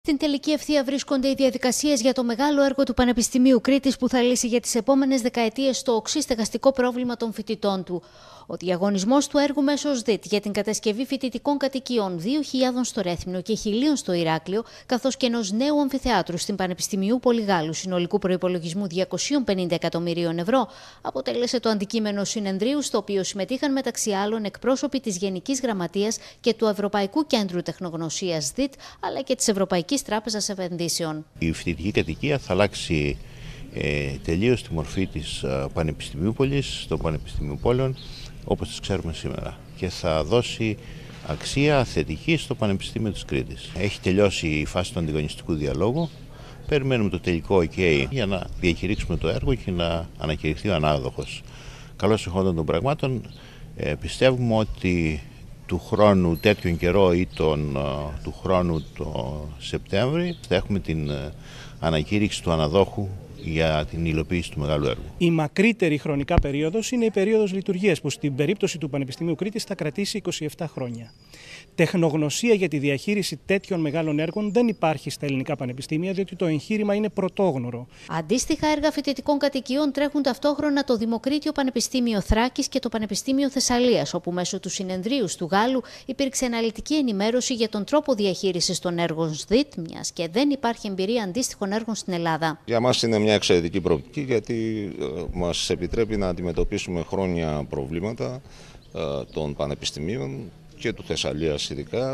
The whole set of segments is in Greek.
Στην τελική ευθεία βρίσκονται οι διαδικασίες για το μεγάλο έργο του Πανεπιστημίου Κρήτης που θα λύσει για τις επόμενες δεκαετίες το οξύ στεγαστικό πρόβλημα των φοιτητών του. Ο διαγωνισμός του έργου μέσω ΣΔΙΤ για την κατασκευή φοιτητικών κατοικιών 2.000 στο Ρέθυμνο και 1.000 στο Ηράκλειο, καθώς και ενός νέου αμφιθεάτρου στην Πανεπιστημίου Πολυγάλου συνολικού προϋπολογισμού 250 εκατομμυρίων ευρώ, αποτέλεσε το αντικείμενο συνεδρίου, στο οποίο συμμετείχαν μεταξύ άλλων εκπρόσωποι της Γενικής Γραμματείας και του Ευρωπαϊκού Κέντρου Τεχνογνωσίας ΣΔΙΤ, αλλά και της Ευρωπαϊκής Τράπεζας Επενδύσεων. Η φοιτητική κατοικία θα αλλάξει τελείως τη μορφή της Πανεπιστημίου Πόλης, των Πανεπιστημίου Πόλεων, όπως τις ξέρουμε σήμερα, και θα δώσει αξία θετική στο Πανεπιστήμιο της Κρήτης. Έχει τελειώσει η φάση του αντιγωνιστικού διαλόγου. Περιμένουμε το τελικό OK για να διακηρύξουμε το έργο και να ανακηρυχθεί ο ανάδοχος. Καλώς εχόντων των πραγμάτων, πιστεύουμε ότι του χρόνου τέτοιον καιρό ή του χρόνου το Σεπτέμβρη θα έχουμε την ανακήρυξη του αναδόχου για την υλοποίηση του μεγάλου έργου. Η μακρύτερη χρονικά περίοδος είναι η περίοδος λειτουργίας, που στην περίπτωση του Πανεπιστημίου Κρήτης θα κρατήσει 27 χρόνια. Τεχνογνωσία για τη διαχείριση τέτοιων μεγάλων έργων δεν υπάρχει στα ελληνικά πανεπιστήμια, διότι το εγχείρημα είναι πρωτόγνωρο. Αντίστοιχα έργα φοιτητικών κατοικιών τρέχουν ταυτόχρονα το Δημοκρίτιο Πανεπιστήμιο Θράκης και το Πανεπιστήμιο Θεσσαλίας, όπου μέσω του συνεδρίου του Γάλλου υπήρξε αναλυτική ενημέρωση για τον τρόπο διαχείρισης των έργων ΣΔΙΤ, μιας και δεν υπάρχει εμπειρία αντίστοιχων έργων στην Ελλάδα. Για μας είναι μια εξαιρετική προοπτική, γιατί μας επιτρέπει να αντιμετωπίσουμε χρόνια προβλήματα των πανεπιστημίων και του Θεσσαλίας ειδικά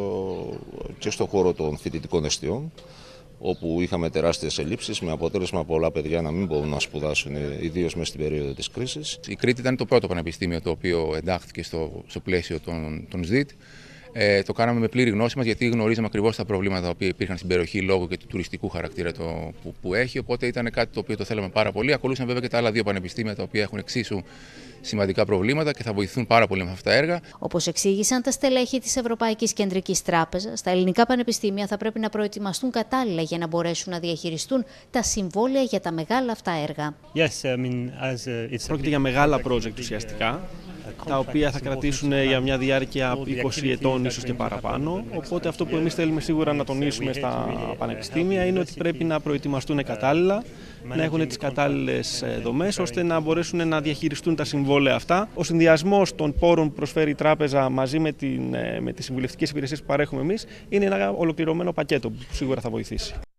και στον χώρο των φοιτητικών εστιών, όπου είχαμε τεράστιες ελλείψεις, με αποτέλεσμα πολλά παιδιά να μην μπορούν να σπουδάσουν, ιδίως μέσα στην περίοδο της κρίσης. Η Κρήτη ήταν το πρώτο πανεπιστήμιο το οποίο εντάχθηκε στο πλαίσιο των ΣΔΙΤ. Το κάναμε με πλήρη γνώση μας, γιατί γνωρίζαμε ακριβώς τα προβλήματα που υπήρχαν στην περιοχή λόγω και του τουριστικού χαρακτήρα που έχει. Οπότε ήταν κάτι το οποίο το θέλαμε πάρα πολύ. Ακολούθησαν βέβαια και τα άλλα δύο πανεπιστήμια, τα οποία έχουν εξίσου σημαντικά προβλήματα και θα βοηθούν πάρα πολύ με αυτά τα έργα. Όπως εξήγησαν τα στελέχη της Ευρωπαϊκής Κεντρικής Τράπεζας, τα ελληνικά πανεπιστήμια θα πρέπει να προετοιμαστούν κατάλληλα για να μπορέσουν να διαχειριστούν τα συμβόλαια για τα μεγάλα αυτά έργα. Πρόκειται για μεγάλα project ουσιαστικά, τα οποία θα κρατήσουν για μια διάρκεια 20 ετών, ίσως και παραπάνω. Οπότε αυτό που εμείς θέλουμε σίγουρα να τονίσουμε στα πανεπιστήμια είναι ότι πρέπει να προετοιμαστούν κατάλληλα, να έχουν τις κατάλληλες δομές, ώστε να μπορέσουν να διαχειριστούν τα συμβόλαια αυτά. Ο συνδυασμός των πόρων που προσφέρει η τράπεζα μαζί με τις συμβουλευτικές υπηρεσίες που παρέχουμε εμείς είναι ένα ολοκληρωμένο πακέτο που σίγουρα θα βοηθήσει.